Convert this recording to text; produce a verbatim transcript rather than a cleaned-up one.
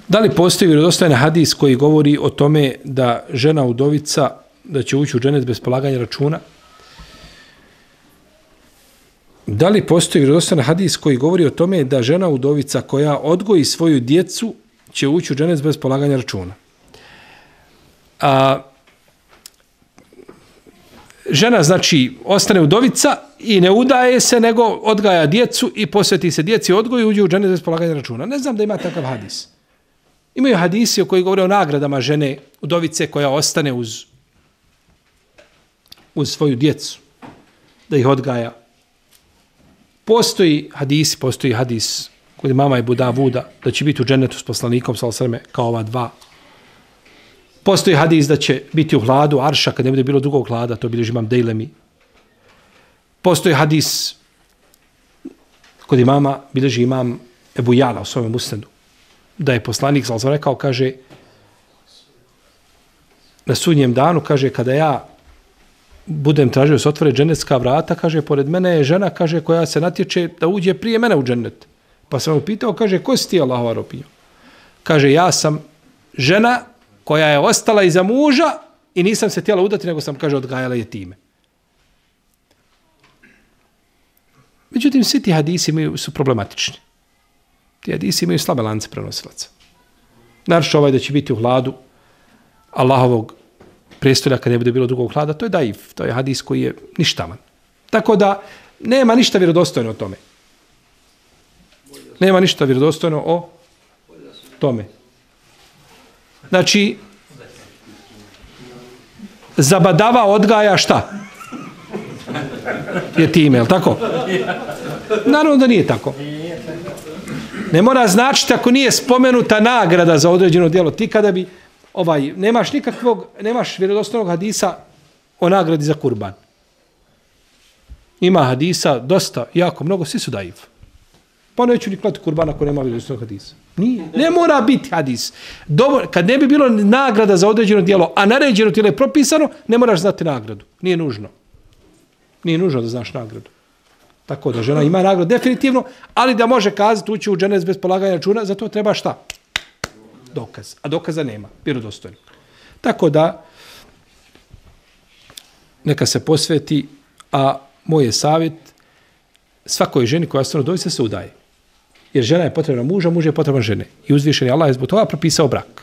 Da li postoji vjerodostojan hadis koji govori o tome da žena udovica da će ući u dženet bez polaganja računa? Da li postoji vjerodostojan hadis koji govori o tome da žena udovica koja odgoji svoju djecu će ući u dženet bez polaganja računa? A, žena, znači, ostane udovica i ne udaje se, nego odgaja djecu i posveti se djeci odgoju i uđe u dženet bez polaganja računa. Ne znam da ima takav hadis. Imaju hadisi o koji govore o nagradama žene udovice koja ostane uz, uz svoju djecu, da ih odgaja. Postoji hadis, postoji hadis kod mama i Buda Vuda da će biti u dženetu s poslanikom sallallahu alejhi ve sellem kao ova dva. Postoji hadis da će biti u hladu arša kad ne bude bilo drugog hlada, to bilježi imam Dejlemi. Postoji hadis kod imama bilježi imam Ebu Jala u svojom musnedu, da je poslanik sallallahu alejhi ve sellem rekao, kaže, na sudnjem danu, kaže, kada ja budem tražio se otvore dženetska vrata, kaže, pored mene je žena, kaže, koja se natječe da uđe prije mene u dženet. Pa sam mu pitao, kaže, ko si ti, Allahova robinjo? Kaže, ja sam žena koja je ostala iza muža i nisam se htjela udati, nego sam, kaže, odgajala je time. Međutim, svi ti hadisi imaju, su problematični. Ti hadisi imaju slabe lance prenosilaca. Naravno ovaj da će biti u hladu Allahovog prijestolja kad ne bude bilo drugog hlada, to je daif, to je hadis koji je ništavan. Tako da nema ništa vjerodostojno o tome. Nema ništa vjerodostojno o tome. Znači, zabadava odgaja šta? Je time, je li tako? Naravno da nije tako. Ne mora značiti ako nije spomenuta nagrada za određeno djelo. Ti kada bi, ovaj, nemaš nikakvog, nemaš vjerodostojnog hadisa o nagradi za kurban. Ima hadisa dosta, jako mnogo, svi su daif. Pa neću ni klati kurban ako nema vjerodostojnog hadisa. Nije. Ne mora biti hadis. Dobro, kad ne bi bilo nagrada za određeno djelo, a naređeno ti je propisano, ne moraš znati nagradu. Nije nužno. Nije nužno da znaš nagradu. Tako da žena ima nagradu definitivno, ali da može kazati ući u dženet bez polaganja računa, za to treba šta? Dokaz. A dokaza nema. Vjerodostojno. Tako da neka se posveti, a moj je savjet svakoj ženi koja ostane udovica se udaje. Jer žena je potrebna muža, muž je potreban žene. I uzvišeni Allah je zbog toga propisao brak.